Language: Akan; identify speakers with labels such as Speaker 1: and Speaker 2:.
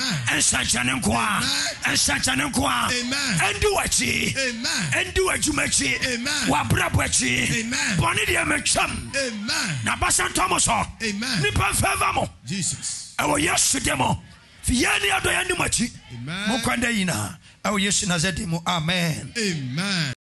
Speaker 1: and Sanchanenkwa, and Sanchanenkwa, and do what she, and do what you make she, Wabrabuchi, Bonidia Mexam, Nabasan Thomaso, Nipa Favamo, Jesus. Our yes to demo, Fiania Doyanumachi, Mukwandaina, our yes in Azedimo, Amen.